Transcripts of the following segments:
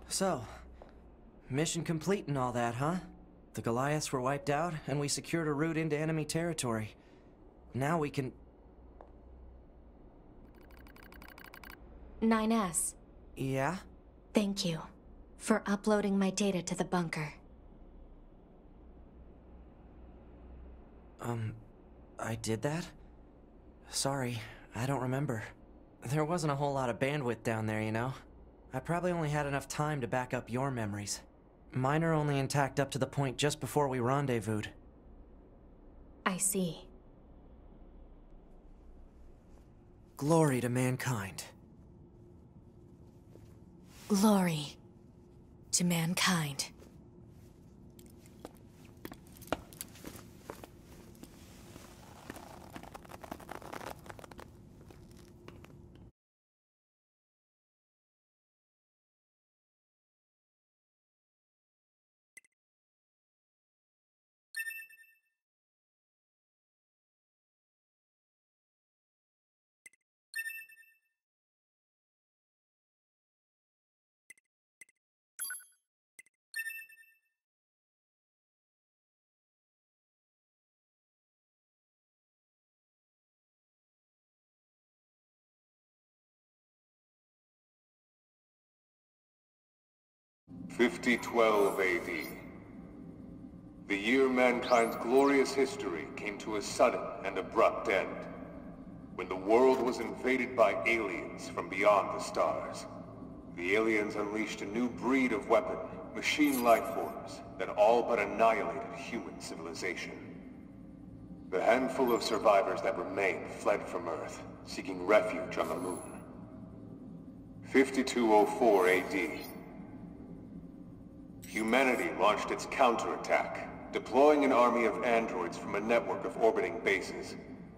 So, mission complete and all that, huh? The Goliaths were wiped out, and we secured a route into enemy territory. Now we can... 9S. Yeah? Thank you for uploading my data to the bunker. I did that? Sorry, I don't remember. There wasn't a whole lot of bandwidth down there, you know? I probably only had enough time to back up your memories. Mine are only intact up to the point just before we rendezvoused. I see. Glory to mankind. Glory to mankind. "5012 AD. The year mankind's glorious history came to a sudden and abrupt end, when the world was invaded by aliens from beyond the stars. The aliens unleashed a new breed of weapon, machine life forms, that all but annihilated human civilization. The handful of survivors that remained fled from Earth, seeking refuge on the moon. 5204 AD. Humanity launched its counterattack, deploying an army of androids from a network of orbiting bases.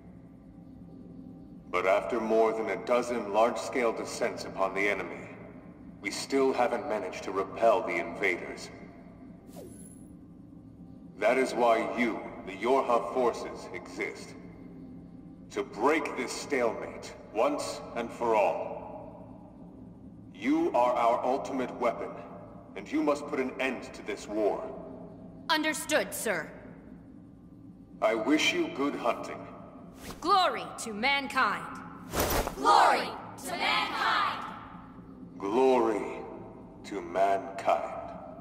But after more than a dozen large-scale descents upon the enemy, we still haven't managed to repel the invaders. That is why you, the Yorha forces, exist. To break this stalemate, once and for all. You are our ultimate weapon, and you must put an end to this war. Understood, sir. I wish you good hunting. Glory to mankind! Glory to mankind! Glory to mankind.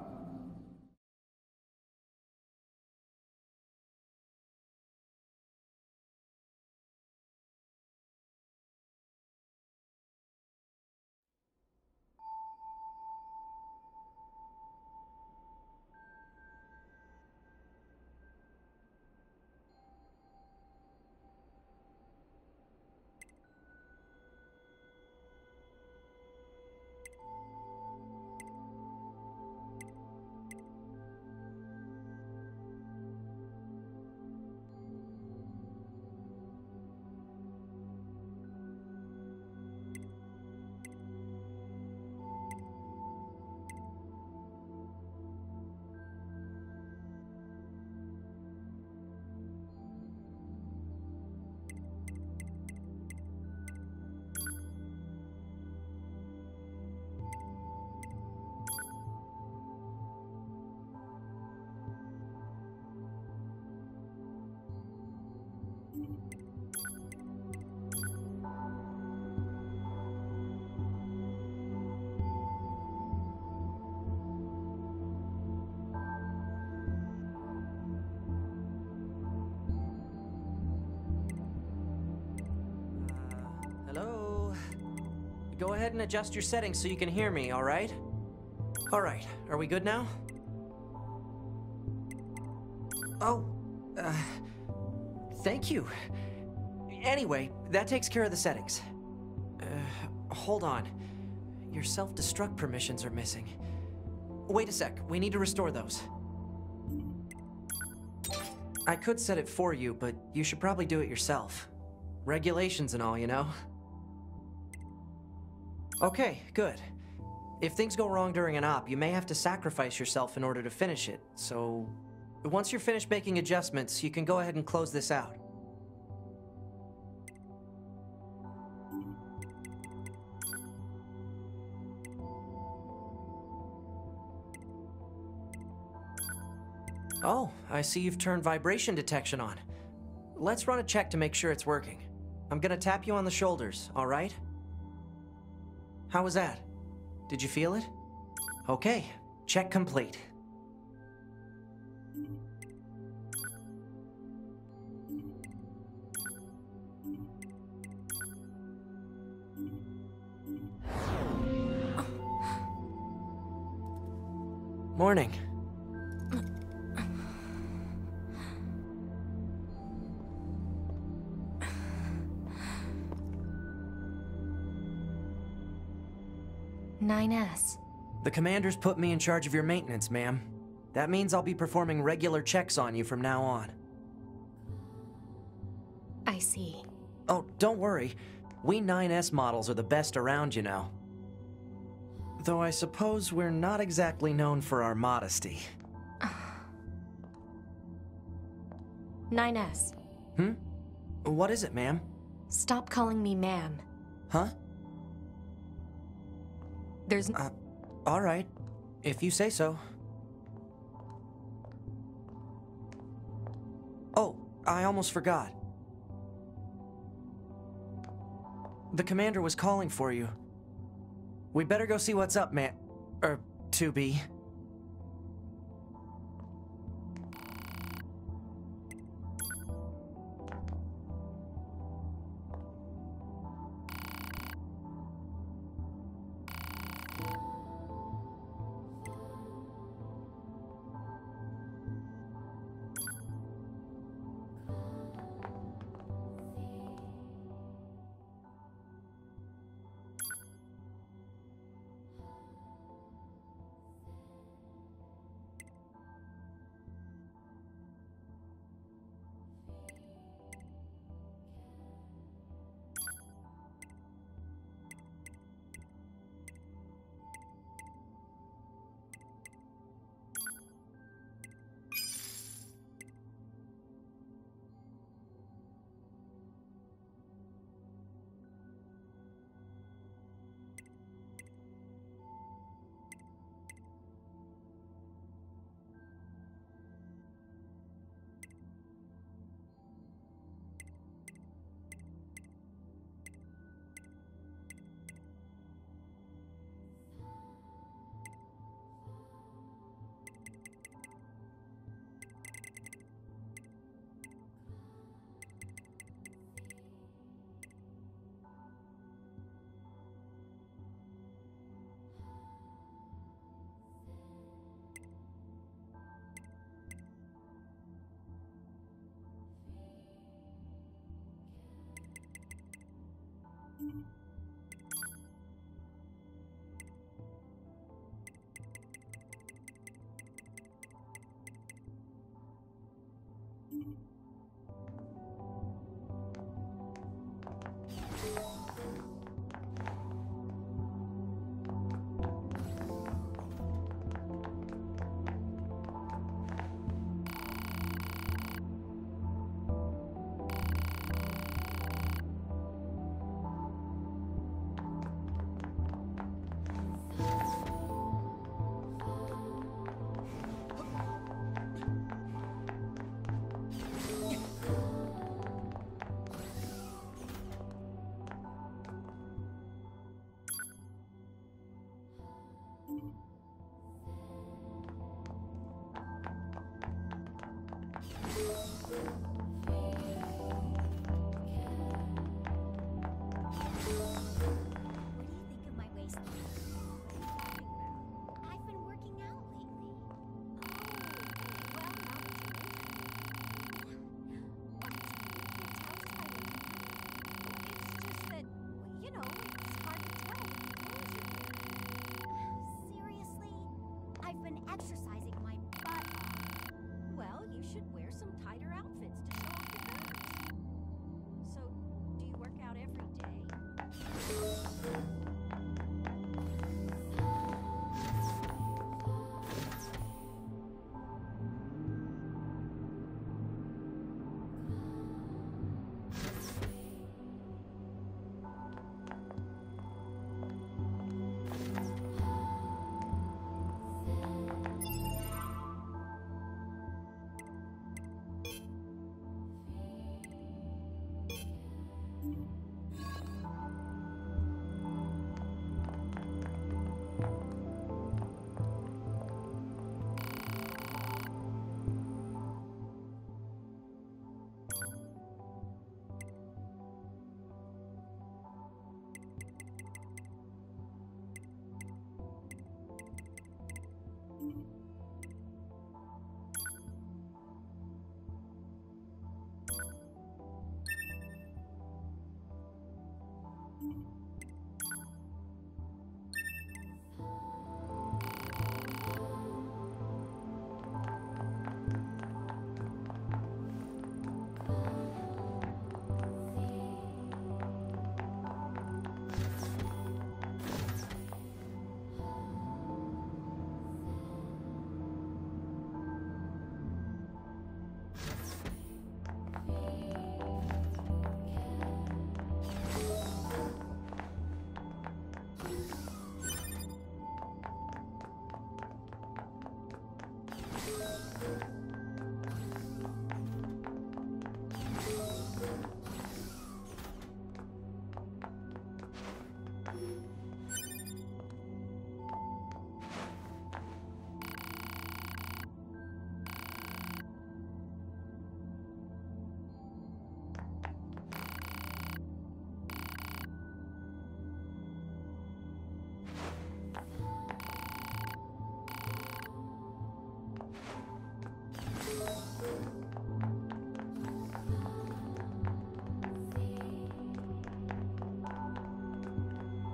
Hello? Go ahead and adjust your settings so you can hear me, alright? Alright, are we good now? Oh, thank you. Anyway, that takes care of the settings. Hold on. Your self-destruct permissions are missing. Wait a sec, we need to restore those. I could set it for you, but you should probably do it yourself. Regulations and all, you know? Okay, good. If things go wrong during an op, you may have to sacrifice yourself in order to finish it, so... Once you're finished making adjustments, you can go ahead and close this out. Oh, I see you've turned vibration detection on. Let's run a check to make sure it's working. I'm gonna tap you on the shoulders, all right? How was that? Did you feel it? Okay, check complete. Morning. S. The commander's put me in charge of your maintenance, ma'am. That means I'll be performing regular checks on you from now on. I see. Oh, don't worry. We 9S models are the best around, you know. Though I suppose we're not exactly known for our modesty. 9S. What is it, ma'am? Stop calling me ma'am. Huh? There's All right. If you say so. Oh, I almost forgot. The commander was calling for you. We better go see what's up, man. 2B.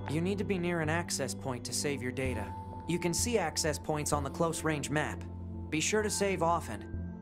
You need to be near an access point to save your data. You can see access points on the close-range map. Be sure to save often.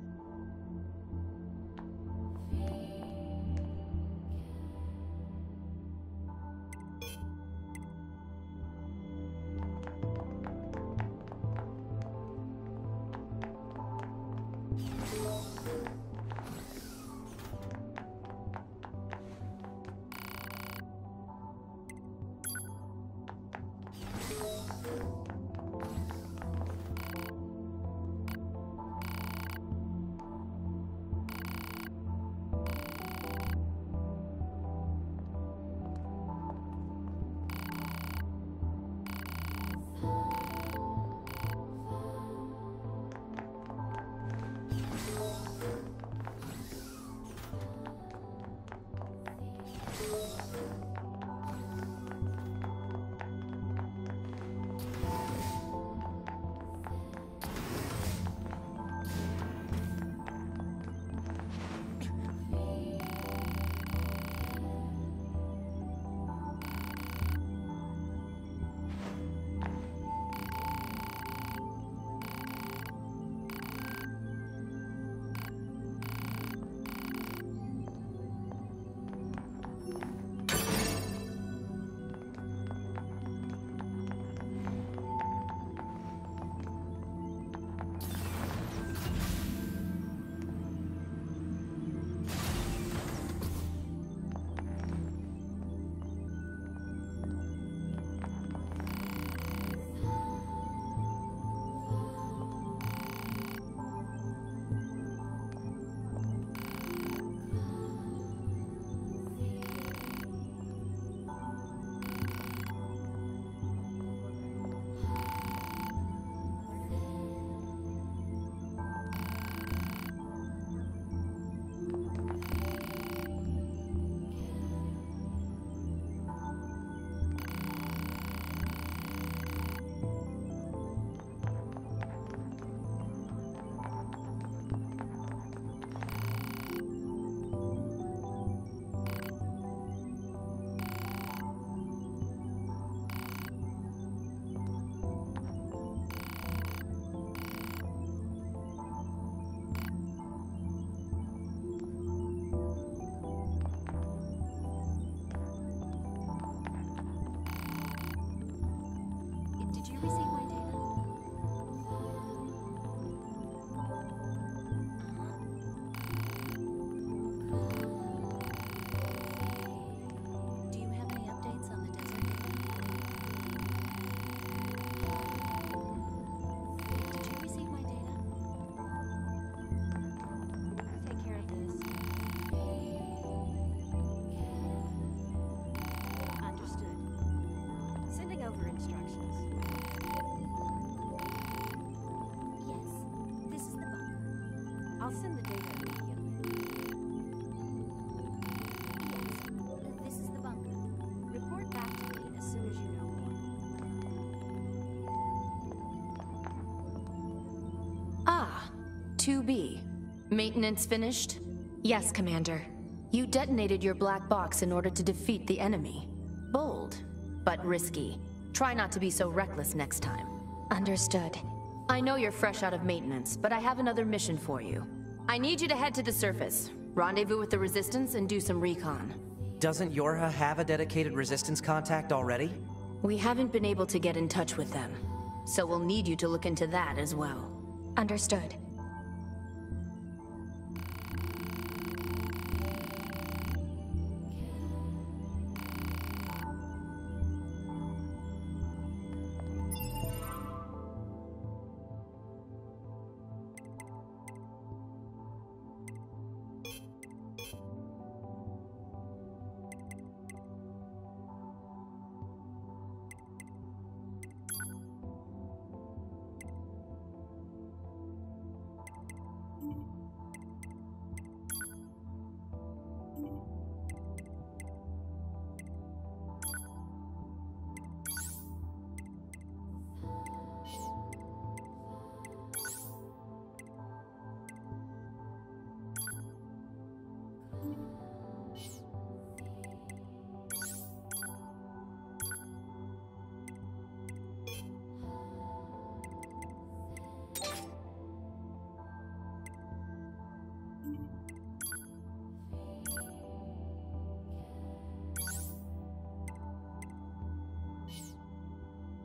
I'll send the data immediately. Yes, this is the bunker. Report back to me as soon as you know more. Ah, 2B. Maintenance finished? Yes, Commander. You detonated your black box in order to defeat the enemy. Bold, but risky. Try not to be so reckless next time. Understood. I know you're fresh out of maintenance, but I have another mission for you. I need you to head to the surface, rendezvous with the Resistance, and do some recon. Doesn't Yorha have a dedicated Resistance contact already? We haven't been able to get in touch with them, so we'll need you to look into that as well. Understood.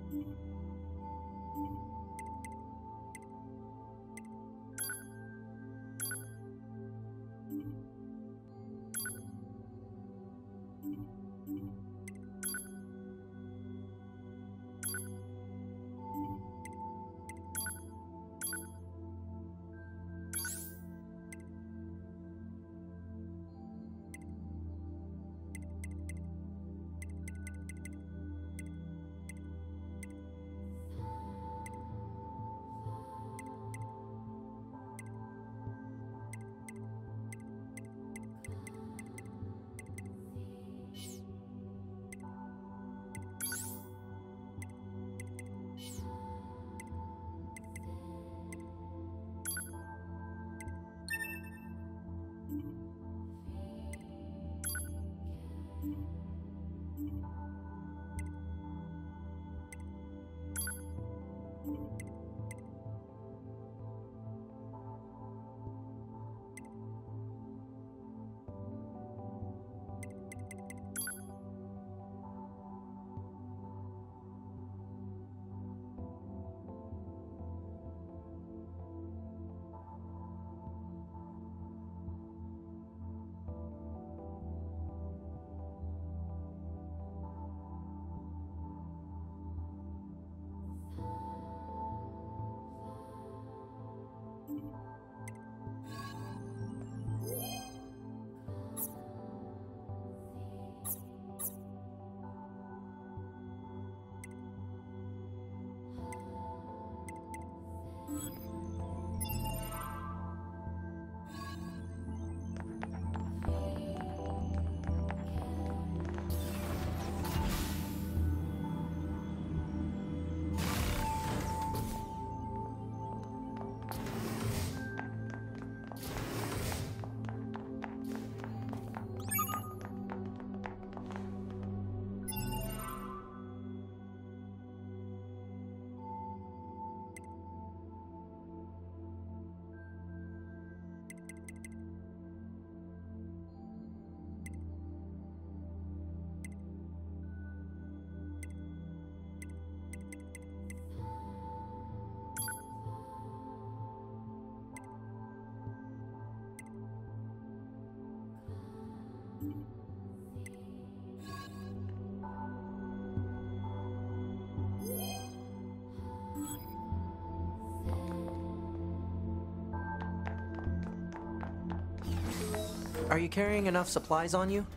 Are you carrying enough supplies on you?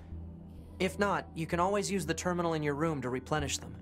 If not, you can always use the terminal in your room to replenish them.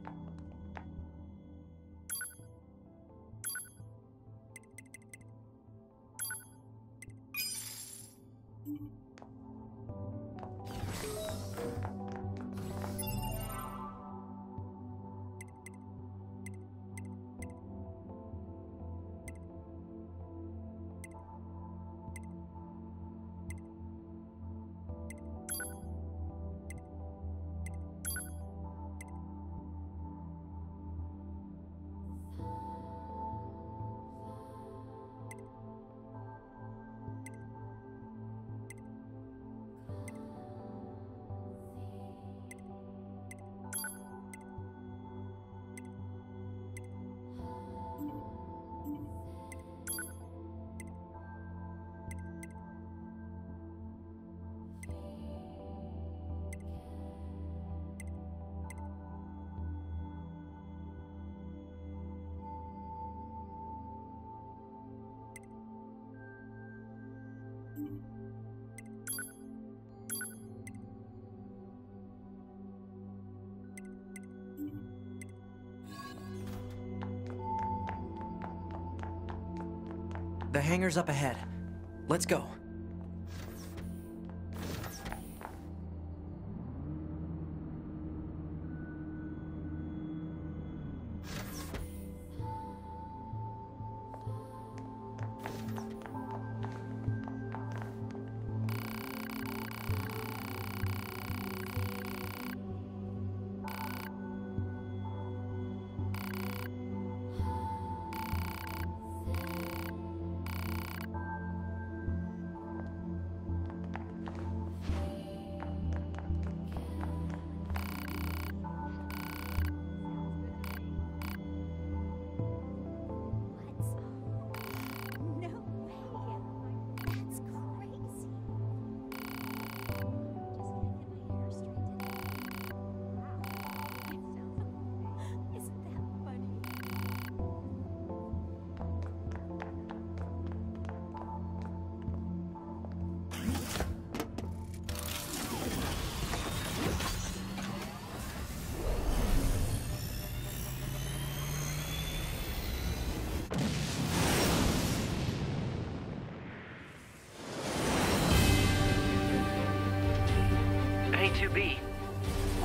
The hangar's up ahead. Let's go.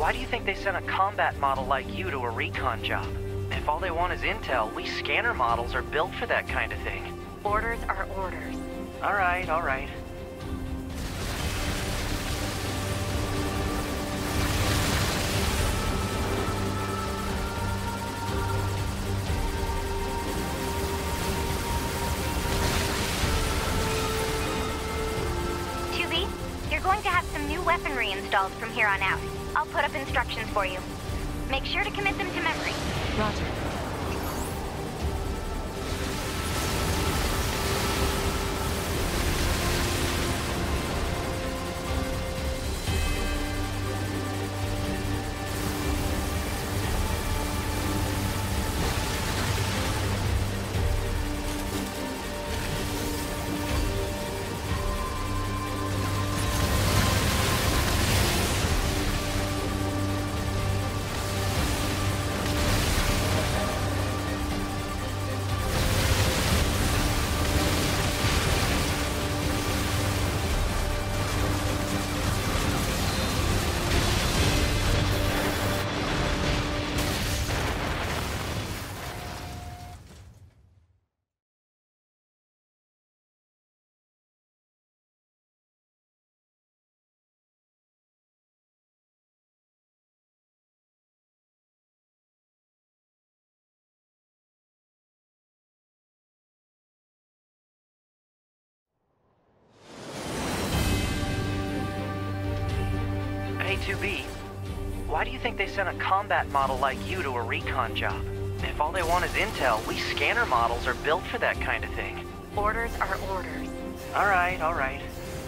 Why do you think they sent a combat model like you to a recon job? If all they want is intel, we scanner models are built for that kind of thing. Orders are orders. Alright, alright. You're going to have some new weaponry installed from here on out. I'll put up instructions for you. Make sure to commit them to memory. Roger. Hey, 2B. Why do you think they sent a combat model like you to a recon job? If all they want is intel, we scanner models are built for that kind of thing. Orders are orders. Alright, alright.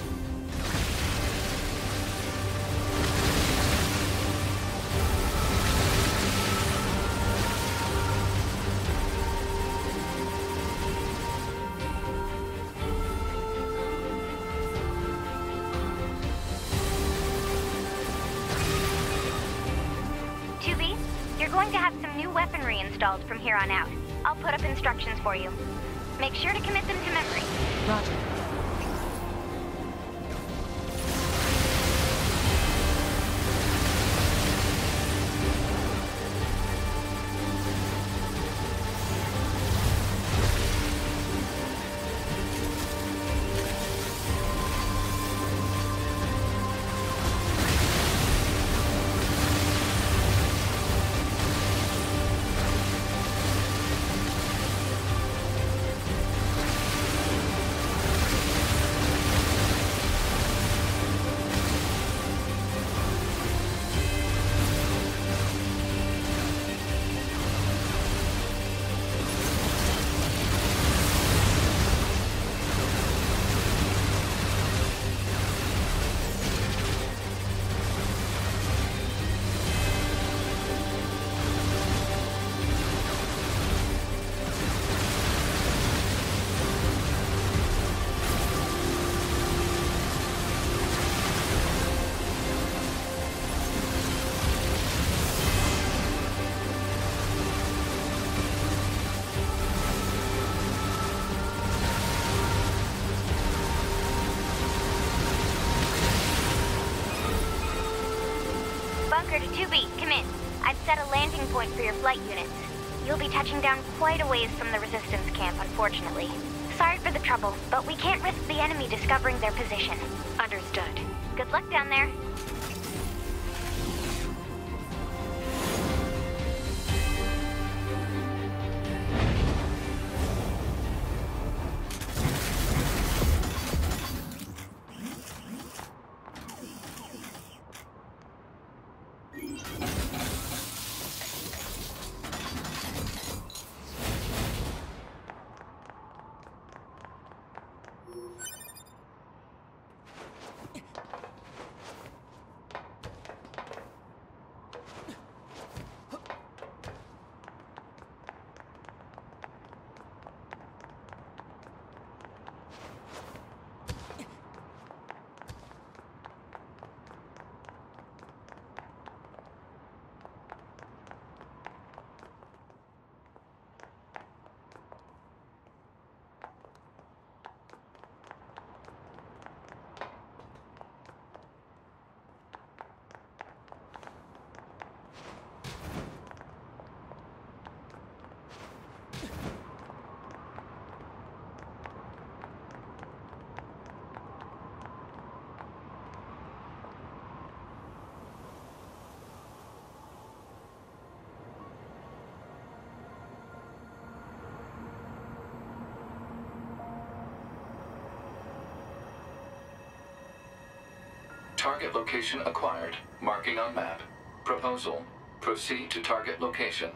You're going to have some new weaponry installed from here on out. I'll put up instructions for you. Make sure to commit them to memory. Roger. Bunker to 2B, come in. I've set a landing point for your flight units. You'll be touching down quite a ways from the Resistance camp, unfortunately. Sorry for the trouble, but we can't risk the enemy discovering their position. Understood. Good luck down there. Target location acquired. Marking on map. Proposal. Proceed to target location.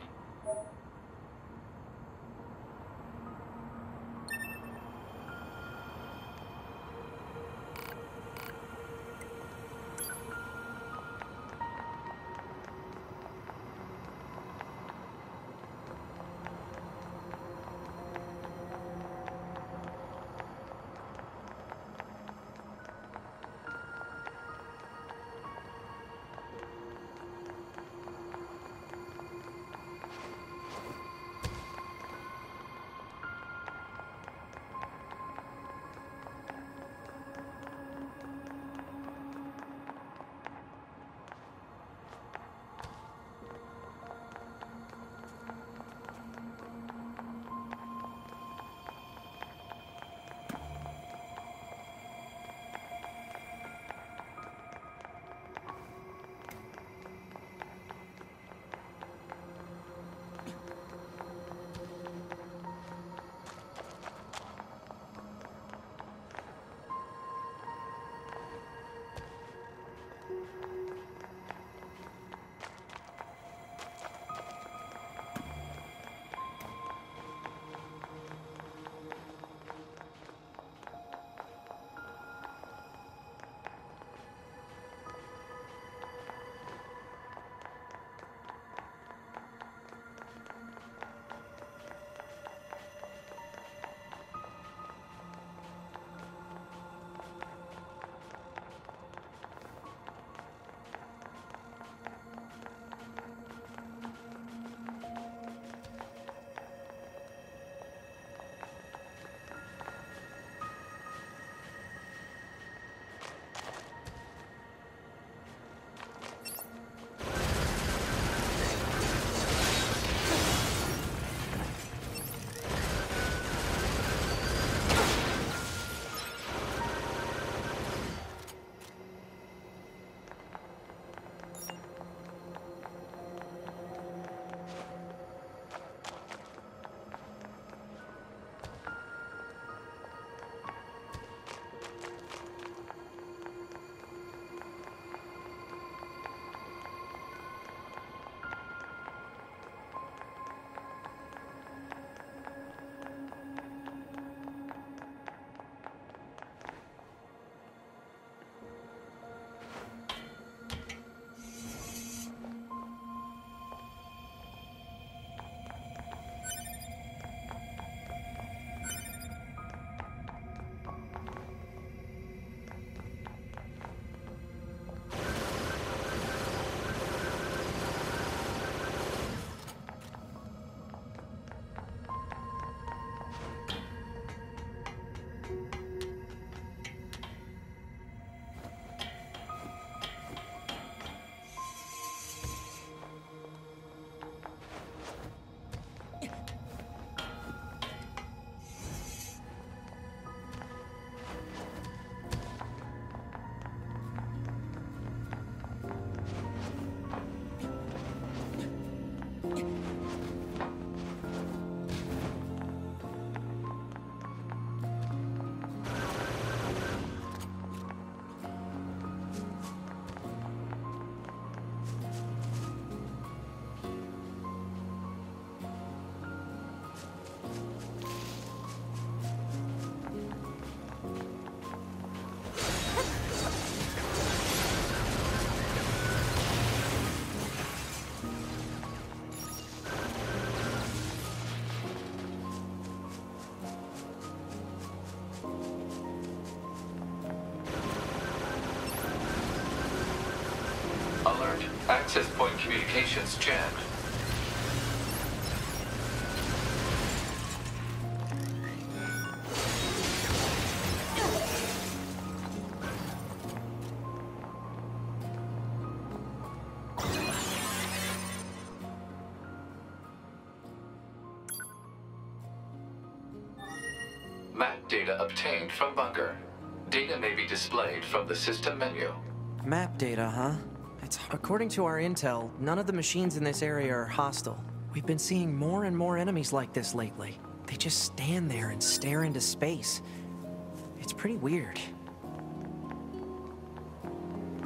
Alert. Access point communications jammed. Map data obtained from bunker. Data may be displayed from the system menu. Map data, huh? According to our intel, none of the machines in this area are hostile. We've been seeing more and more enemies like this lately. They just stand there and stare into space. It's pretty weird.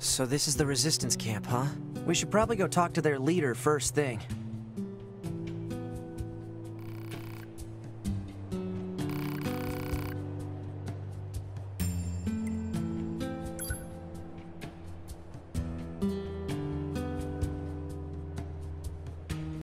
So this is the Resistance camp, huh? We should probably go talk to their leader first thing.